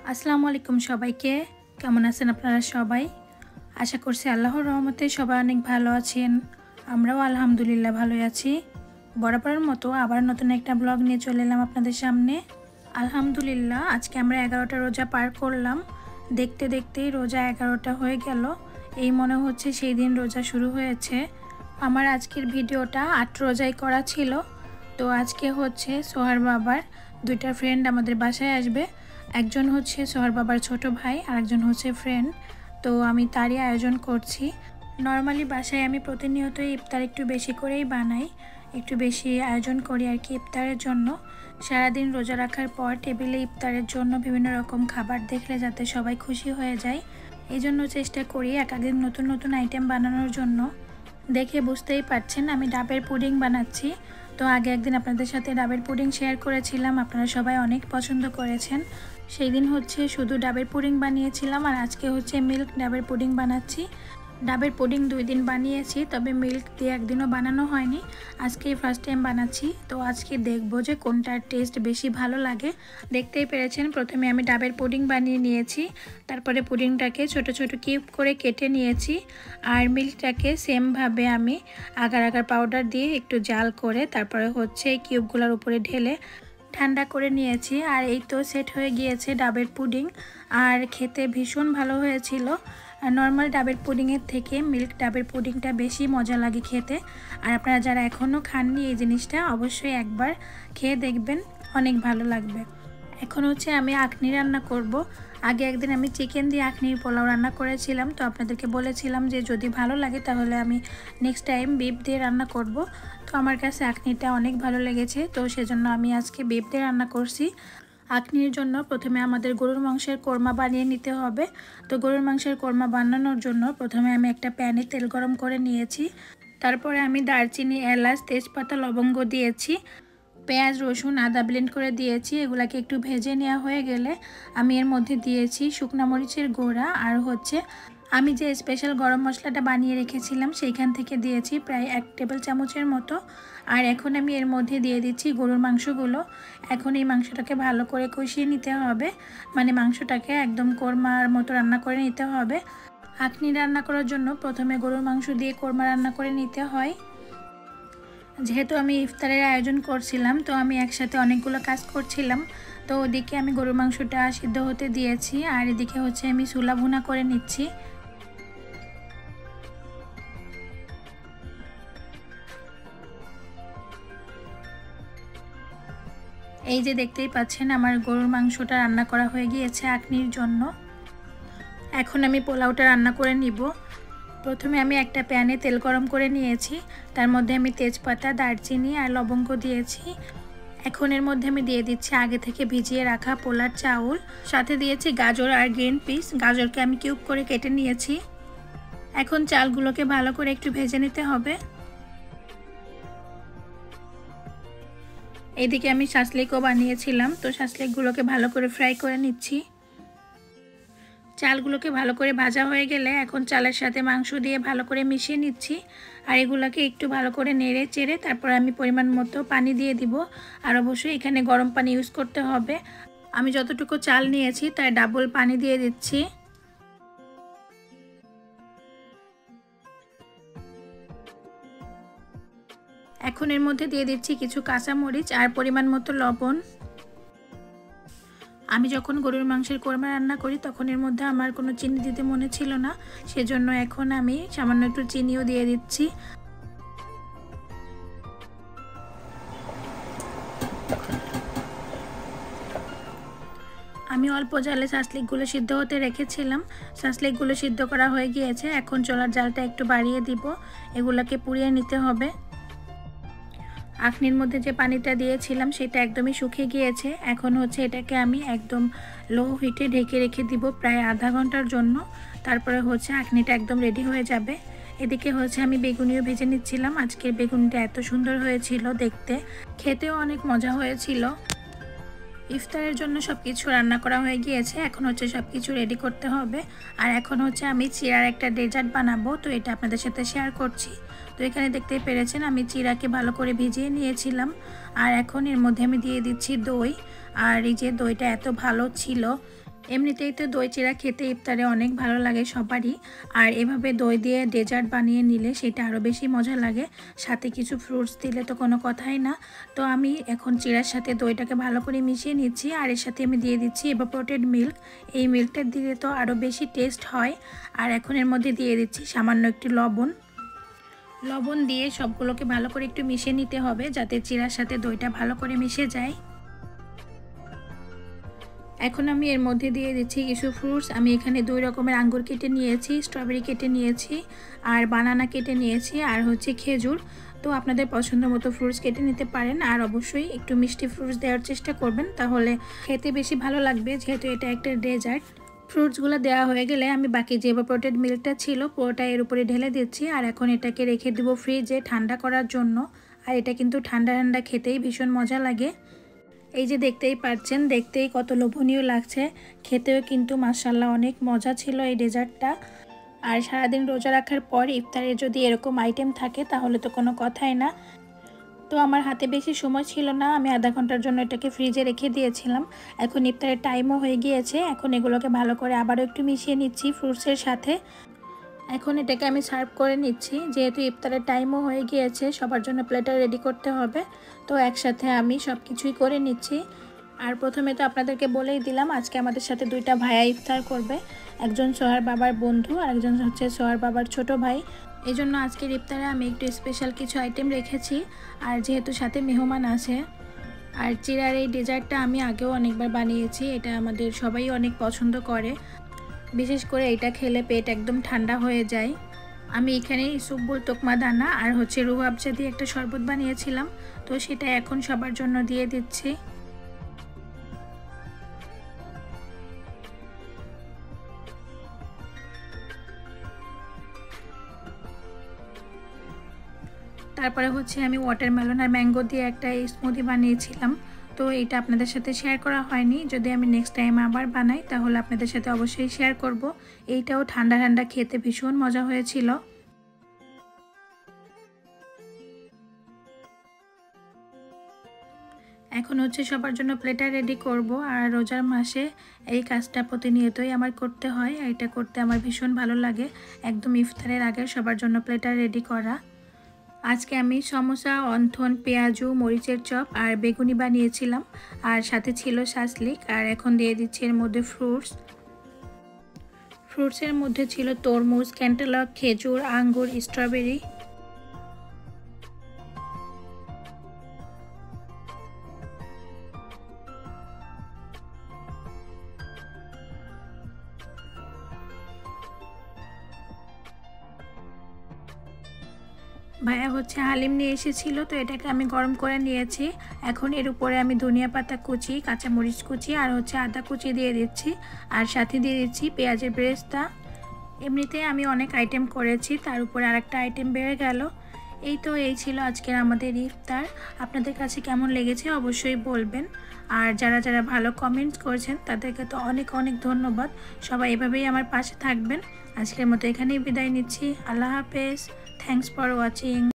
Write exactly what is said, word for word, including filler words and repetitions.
আসসালামু আলাইকুম সবাইকে। কেমন আছেন আপনারা সবাই? আশা করছি আল্লাহর রহমতে সবাই অনেক ভালো আছেন। আমরাও আলহামদুলিল্লাহ ভালোই আছি। বরাবরের মতো আবার নতুন একটা ব্লগ নিয়ে চলে এলাম আপনাদের সামনে। আলহামদুলিল্লাহ আজকে আমরা এগারোটা রোজা পার করলাম। দেখতে দেখতেই রোজা এগারোটা হয়ে গেল। এই মনে হচ্ছে সেই দিন রোজা শুরু হয়েছে। আমার আজকের ভিডিওটা আট রোজাই করা ছিল। তো আজকে হচ্ছে সোহার বাবার দুইটা ফ্রেন্ড আমাদের বাসায় আসবে। একজন হচ্ছে সোহার বাবার ছোট ভাই আর একজন হচ্ছে ফ্রেন্ড। তো আমি তারই আয়োজন করছি। নর্মালি বাসায় আমি প্রতিনিয়তই ইফতার একটু বেশি করেই বানাই, একটু বেশি আয়োজন করি আর কি ইফতারের জন্য। সারাদিন রোজা রাখার পর টেবিলে ইফতারের জন্য বিভিন্ন রকম খাবার দেখলে যাতে সবাই খুশি হয়ে যায়, এই জন্য চেষ্টা করি এক একদিন নতুন নতুন আইটেম বানানোর জন্য। দেখে বুঝতেই পারছেন আমি ডাবের পুডিং বানাচ্ছি। তো আগে একদিন আপনাদের সাথে ডাবের পুডিং শেয়ার করেছিলাম, আপনারা সবাই অনেক পছন্দ করেছেন। সেই দিন হচ্ছে শুধু ডাবের পুডিং বানিয়েছিলাম আর আজকে হচ্ছে মিল্ক ডাবের পুডিং বানাচ্ছি। ডাবের পুডিং দুই দিন বানিয়েছি, তবে মিল্ক দিয়ে একদিনও বানানো হয়নি। আজকেই ফার্স্ট টাইম বানাচ্ছি। তো আজকে দেখবো যে কোনটার টেস্ট বেশি ভালো লাগে। দেখতেই পেরেছেন প্রথমে আমি ডাবের পুডিং বানিয়ে নিয়েছি, তারপরে পুডিংটাকে ছোট ছোট কিউব করে কেটে নিয়েছি। আর মিল্কটাকে সেমভাবে আমি আগার আগার পাউডার দিয়ে একটু জাল করে তারপরে হচ্ছে এই কিউবগুলোর উপরে ঢেলে ঠান্ডা করে নিয়েছি। আর এই তো সেট হয়ে গিয়েছে ডাবের পুডিং, আর খেতে ভীষণ ভালো হয়েছিল। নর্মাল ডাবের পুডিংয়ের থেকে মিল্ক ডাবের পুডিংটা বেশি মজা লাগে খেতে। আর আপনারা যারা এখনও খাননি এই জিনিসটা অবশ্যই একবার খেয়ে দেখবেন, অনেক ভালো লাগবে। এখন হচ্ছে আমি আখনি রান্না করব। আগে একদিন আমি চিকেন দিয়ে আখনির পোলাও রান্না করেছিলাম, তো আপনাদেরকে বলেছিলাম যে যদি ভালো লাগে তাহলে আমি নেক্সট টাইম বিফ দিয়ে রান্না করব। তো আমার কাছে আখনিটা অনেক ভালো লেগেছে, তো সেজন্য আমি আজকে বিফ দিয়ে রান্না করছি। আখনির জন্য প্রথমে আমাদের গরুর মাংসের কোরমা বানিয়ে নিতে হবে। তো গরুর মাংসের কোরমা বানানোর জন্য প্রথমে আমি একটা প্যানে তেল গরম করে নিয়েছি। তারপরে আমি দারচিনি, এলাচ, তেজপাতা, লবঙ্গ দিয়েছি। পেঁয়াজ, রসুন, আদা ব্লেন্ড করে দিয়েছি। এগুলাকে একটু ভেজে নেওয়া হয়ে গেলে আমি এর মধ্যে দিয়েছি শুকনো মরিচের গুঁড়া, আর হচ্ছে আমি যে স্পেশাল গরম মশলাটা বানিয়ে রেখেছিলাম সেইখান থেকে দিয়েছি প্রায় এক টেবিল চামচের মতো। আর এখন আমি এর মধ্যে দিয়ে দিচ্ছি গরুর মাংসগুলো। এখন এই মাংসটাকে ভালো করে কষিয়ে নিতে হবে, মানে মাংসটাকে একদম কোরমার মতো রান্না করে নিতে হবে। আখনি রান্না করার জন্য প্রথমে গরুর মাংস দিয়ে কোরমা রান্না করে নিতে হয়। যেহেতু আমি ইফতারের আয়োজন করছিলাম, তো আমি একসাথে অনেকগুলো কাজ করছিলাম। তো ওদিকে আমি গরুর মাংসটা সিদ্ধ হতে দিয়েছি, আর এদিকে হচ্ছে আমি চুলা ভুনা করে নিচ্ছি। এই যে দেখতেই পাচ্ছেন আমার গরুর মাংসটা রান্না করা হয়ে গিয়েছে আখনির জন্য। এখন আমি পোলাওটা রান্না করে নিব। প্রথমে আমি একটা প্যানে তেল গরম করে নিয়েছি, তার মধ্যে আমি তেজপাতা, দারচিনি আর লবঙ্গ দিয়েছি। এখন এর মধ্যে আমি দিয়ে দিচ্ছি আগে থেকে ভিজিয়ে রাখা পোলার চাউল, সাথে দিয়েছি গাজর আর গ্রিন পিস। গাজরকে আমি কিউব করে কেটে নিয়েছি। এখন চালগুলোকে ভালো করে একটু ভেজে নিতে হবে। এইদিকে আমি শাসলিকও বানিয়েছিলাম, তো শাসলিকগুলোকে ভালো করে ফ্রাই করে নিচ্ছি। চালগুলোকে ভালো করে ভাজা হয়ে গেলে এখন চালের সাথে মাংস দিয়ে ভালো করে মিশিয়ে নিচ্ছি। আর এগুলোকে একটু ভালো করে নেড়ে চেড়ে তারপর আমি পরিমাণ মতো পানি দিয়ে দিব। আর অবশ্যই এখানে গরম পানি ইউজ করতে হবে। আমি যতটুকু চাল নিয়েছি তাই ডাবল পানি দিয়ে দিচ্ছি। এখন এর মধ্যে দিয়ে দিচ্ছি কিছু কাঁচামরিচ আর পরিমাণ মতো লবণ। আমি যখন গরুর মাংসের কোরমা রান্না করি তখন এর মধ্যে আমার কোনো চিনি দিতে মনে ছিল না, সেজন্য এখন আমি সামান্য একটু চিনিও দিয়ে দিচ্ছি। আমি অল্প জালে শাসলিকগুলো সিদ্ধ হতে রেখেছিলাম। শাসলিকগুলো সিদ্ধ করা হয়ে গিয়েছে, এখন চুলার জালটা একটু বাড়িয়ে দিব। এগুলোকে পুড়িয়ে নিতে হবে। আখনির মধ্যে যে পানিটা দিয়েছিলাম সেটা একদমই শুকিয়ে গিয়েছে। এখন হচ্ছে এটাকে আমি একদম লো হিটে ঢেকে রেখে দিব প্রায় আধা ঘন্টার জন্য। তারপরে হচ্ছে আখনিটা একদম রেডি হয়ে যাবে। এদিকে হচ্ছে আমি বেগুনিও ভেজে নিচ্ছিলাম। আজকের বেগুনিটা এত সুন্দর হয়েছিল দেখতে, খেতেও অনেক মজা হয়েছিল। ইফতারের জন্য সব কিছু রান্না করা হয়ে গিয়েছে, এখন হচ্ছে সব কিছু রেডি করতে হবে। আর এখন হচ্ছে আমি চিড়ার একটা ডেজার্ট বানাবো, তো এটা আপনাদের সাথে শেয়ার করছি। তো এখানে দেখতেই পেরেছেন আমি চিড়াকে ভালো করে ভিজিয়ে নিয়েছিলাম। আর এখন এর মধ্যে আমি দিয়ে দিচ্ছি দই। আর এই যে দইটা এত ভালো ছিল, এমনিতেই তো দই চিড়া খেতে ইফতারে অনেক ভালো লাগে সবারই, আর এভাবে দই দিয়ে ডেজার্ট বানিয়ে নিলে সেটা আরও বেশি মজা লাগে। সাথে কিছু ফ্রুটস দিলে তো কোনো কথাই না। তো আমি এখন চিড়ার সাথে দইটাকে ভালো করে মিশিয়ে নিচ্ছি, আর এর সাথে আমি দিয়ে দিচ্ছি এভাপোরেটেড মিল্ক। এই মিল্কটা দিলে তো আরও বেশি টেস্ট হয়। আর এখন এর মধ্যে দিয়ে দিচ্ছি সামান্য একটু লবণ। লবণ দিয়ে সবগুলোকে ভালো করে একটু মিশিয়ে নিতে হবে, যাতে চিড়ার সাথে দইটা ভালো করে মিশে যায়। এখন আমি এর মধ্যে দিয়ে দিচ্ছি কিছু ফ্রুটস। আমি এখানে দুই রকমের আঙ্গুর কেটে নিয়েছি, স্ট্রবেরি কেটে নিয়েছি, আর বানানা কেটে নিয়েছি, আর হচ্ছে খেজুর। তো আপনাদের পছন্দ মতো ফ্রুটস কেটে নিতে পারেন, আর অবশ্যই একটু মিষ্টি ফ্রুটস দেওয়ার চেষ্টা করবেন, তাহলে খেতে বেশি ভালো লাগবে, যেহেতু এটা একটা ডেজার্ট। ফ্রুটসগুলো দেওয়া হয়ে গেলে আমি বাকি যে এভাপোরেটেড মিল্কটা ছিল পুরোটা এর উপরে ঢেলে দিচ্ছি, আর এখন এটাকে রেখে দেবো ফ্রিজে ঠান্ডা করার জন্য। আর এটা কিন্তু ঠান্ডা ঠান্ডা খেতেই ভীষণ মজা লাগে। এই যে দেখতেই পাচ্ছেন, দেখতেই কত লোভনীয় লাগছে, খেতেও কিন্তু মাশাআল্লাহ অনেক মজা ছিল এই ডেজার্টটা। আর সারাদিন রোজা রাখার পর ইফতারে যদি এরকম আইটেম থাকে তাহলে তো কোনো কথাই না। তো আমার হাতে বেশি সময় ছিল না, আমি আধা ঘন্টার জন্য এটাকে ফ্রিজে রেখে দিয়েছিলাম। এখন ইফতারের টাইমও হয়ে গিয়েছে, এখন এগুলোকে ভালো করে আবারও একটু মিশিয়ে নিচ্ছি ফ্রুটসের সাথে। এখন এটাকে আমি সার্ভ করে নিচ্ছি, যেহেতু ইফতারের টাইমও হয়ে গিয়েছে, সবার জন্য প্লেটার রেডি করতে হবে। তো একসাথে আমি সব কিছুই করে নিচ্ছি। আর প্রথমে তো আপনাদেরকে বলেই দিলাম আজকে আমাদের সাথে দুইটা ভাইয়া ইফতার করবে, একজন সোহার বাবার বন্ধু আর একজন হচ্ছে সোহার বাবার ছোট ভাই। এই জন্য আজকের ইফতারে আমি একটু স্পেশাল কিছু আইটেম রেখেছি, আর যেহেতু সাথে মেহমান আছে। আর চিড়ার এই ডেজার্টটা আমি আগেও অনেকবার বানিয়েছি, এটা আমাদের সবাই অনেক পছন্দ করে, বিশেষ করে এটা খেলে পেট একদম ঠান্ডা হয়ে যায়। আমি এখানে ইসুবুল তোকমা দানা আর হচ্ছে রুহ আফজা দিয়ে একটা শরবত বানিয়েছিলাম, তো সেটা এখন সবার জন্য দিয়ে দিচ্ছি। তারপরে হচ্ছে আমি ওয়াটারমেলন আর ম্যাঙ্গো দিয়ে একটা স্মুদি বানিয়েছিলাম, তো এটা আপনাদের সাথে শেয়ার করা হয়নি। যদি আমি নেক্সট টাইম আবার বানাই তাহলে আপনাদের সাথে অবশ্যই শেয়ার করব। এইটাও ঠান্ডা ঠান্ডা খেতে ভীষণ মজা হয়েছিল। এখন হচ্ছে সবার জন্য প্লেটার রেডি করব, আর রোজার মাসে এই কাজটা প্রতিনিয়তই আমার করতে হয়, এটা করতে আমার ভীষণ ভালো লাগে, একদম ইফতারের আগে সবার জন্য প্লেটার রেডি করা। আজকে আমি সমোসা, অন্থন, পেঁয়াজু, মরিচের চপ আর বেগুনি বানিয়েছিলাম, আর সাথে ছিল শাসলিক। আর এখন দিয়ে দিচ্ছি এর মধ্যে ফ্রুটস। ফ্রুটসের মধ্যে ছিল তরমুজ, ক্যান্টালক, খেজুর, আঙ্গুর, স্ট্রবেরি। ভাইয়া হচ্ছে হালিম নিয়ে এসেছিল, তো এটাকে আমি গরম করে নিয়েছি। এখন এর উপরে আমি ধনিয়া পাতা কুচি, কাঁচামরিচ কুচি আর হচ্ছে আদা কুচি দিয়ে দিচ্ছি, আর সাথে দিয়ে দিচ্ছি পেঁয়াজের বেরেস্তা। এমনিতে আমি অনেক আইটেম করেছি, তার উপরে আরেকটা আইটেম বেড়ে গেল। এই তো এই ছিল আজকের আমাদের ইফতার। আপনাদের কাছে কেমন লেগেছে অবশ্যই বলবেন, আর যারা যারা ভালো কমেন্টস করেছেন তাদেরকে তো অনেক অনেক ধন্যবাদ। সবাই এভাবেই আমার পাশে থাকবেন। আজকের মতো এখানেই বিদায় নিচ্ছি। আল্লাহ হাফেজ। Thanks for watching.